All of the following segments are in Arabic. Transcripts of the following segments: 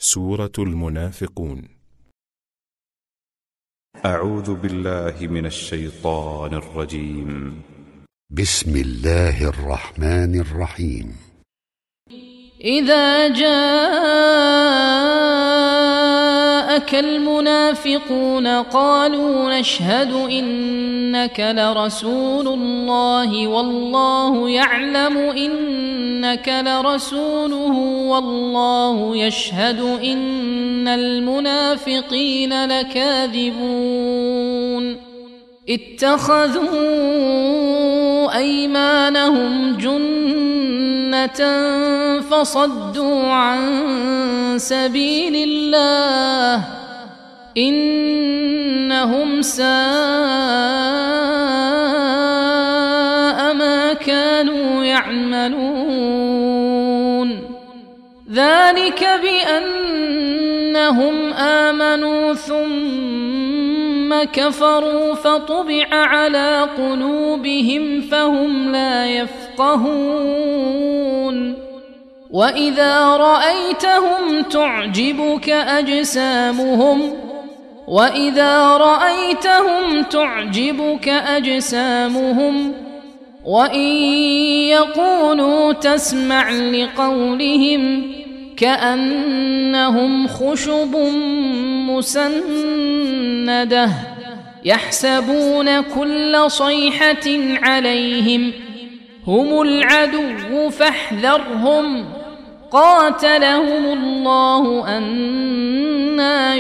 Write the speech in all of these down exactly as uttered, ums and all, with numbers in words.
سورة المنافقون. أعوذ بالله من الشيطان الرجيم. بسم الله الرحمن الرحيم. إذا جاءك المنافقون قالوا نشهد إنك لرسول الله والله يعلم إنك لرسوله والله يشهد إن المنافقين لكاذبون اتخذوا أيمانهم جنة فصدوا عن سبيل الله إنهم ساء ما كانوا يعملون ذلك بأنهم آمنوا ثم كفروا فطبع على قلوبهم فهم لا يفقهون وإذا رأيتهم تعجبك أجسامهم وإذا رأيتهم تعجبك أجسامهم وإن يقولوا تسمع لقولهم كأنهم خشب مسندة يحسبون كل صيحة عليهم هم العدو فاحذرهم قاتلهم الله أنى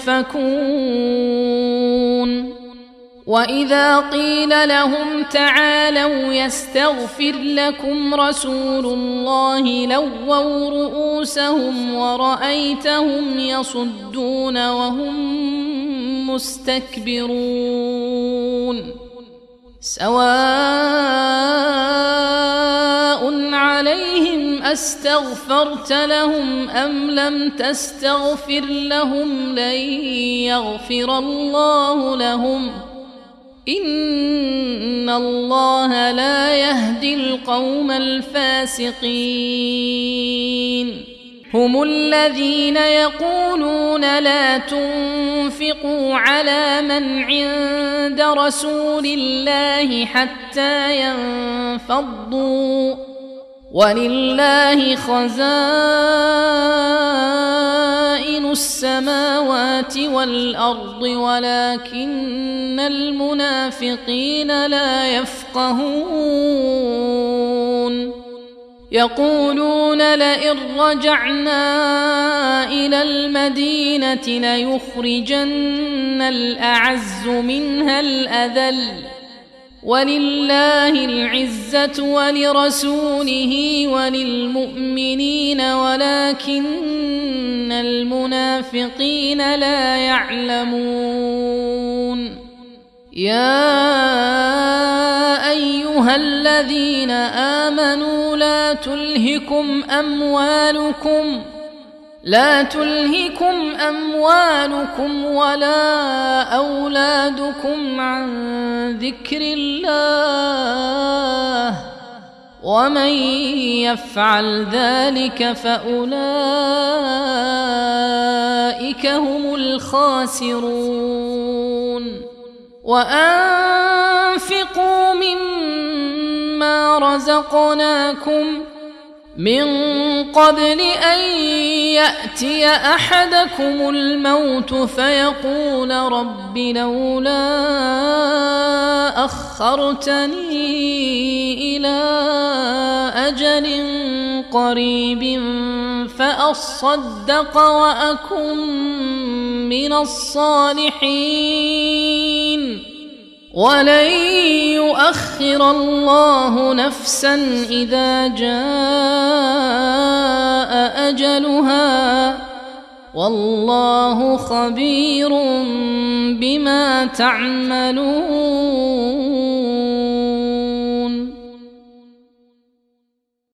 يؤفكون وإذا قيل لهم تعالوا يستغفر لكم رسول الله لووا رؤوسهم ورأيتهم يصدون وهم مستكبرون سواء عليهم أستغفرت لهم أم لم تستغفر لهم لن يغفر الله لهم إن الله لا يهدي القوم الفاسقين هم الذين يقولون لا تنفقوا على من عند رسول الله حتى ينفضوا ولله خزائن السماوات والأرض ولكن المنافقين لا يفقهون يقولون لئن رجعنا إلى المدينة ليخرجن الأعز منها الأذل ولله العزة ولرسوله وللمؤمنين ولكن المنافقين لا يعلمون يا أيها الذين آمنوا لا تلهكم أموالكم لا تلهكم أموالكم ولا أولادكم عن ذكر الله ومن يفعل ذلك فأولئك هم الخاسرون وأنفقوا مما رزقناكم من قبل أن يأتي أحدكم الموت فيقول رب لولا أخرتني إلى أجل قريب فأصدق وأكن من الصالحين ولن يؤخر الله نفسا إذا جاء أجلها والله خبير بما تعملون.